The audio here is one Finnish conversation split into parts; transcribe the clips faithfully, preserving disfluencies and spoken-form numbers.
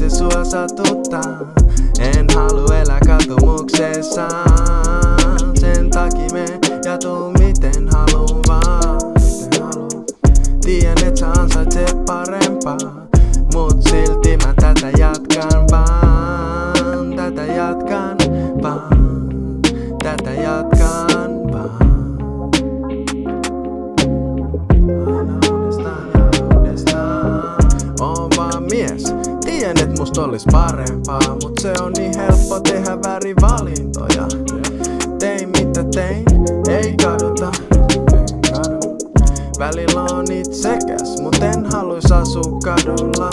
se sua satuttaa. En halu elää katumuksessa. Sen takia me ja tuu miten haluun vaan. Tien et sä ansaitset parempaa, mut silti mä tätä jatkan vaan. Tätä jatkan vaan. Tätä jatkan vaan. Aina uudestaan ja uudestaan. Oon vaan mies, tien et musta olis parempaa, mut se on niin helppo tehdä väärin valintoja. Tein mitä tein, ei kaduta. Välillä on itsekäs, mut en haluis asua kadulla.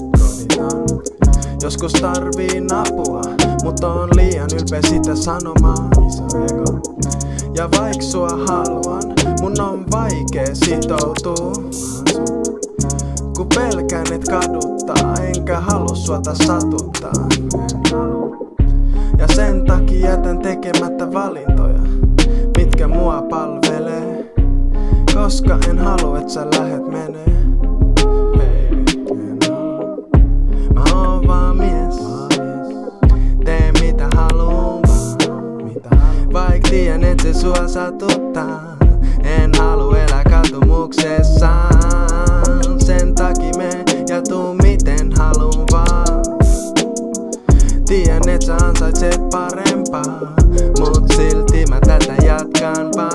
Joskus tarviin apua, mut on liian ylpeä sitä sanomaan. Ja vaik sua haluan, mun on vaikee sitoutua. Ku pelkään et kaduttaa, enkä halu sua taas satuttaa. Ja sen takia jätän tekemättä valintoja, mitkä mua palvelee. Koska en halua et sä lähet menee. Baby, en halua. Mä oon vaan mies. Tee mitä haluun vaan. Vaik tien et se sua satuttaa. En halu elää katumuksessa. Sen takia me ja tuu miten haluun vaan. Tien et sä ansaitset parempaa, mut silti mä tätä jatkan vaan.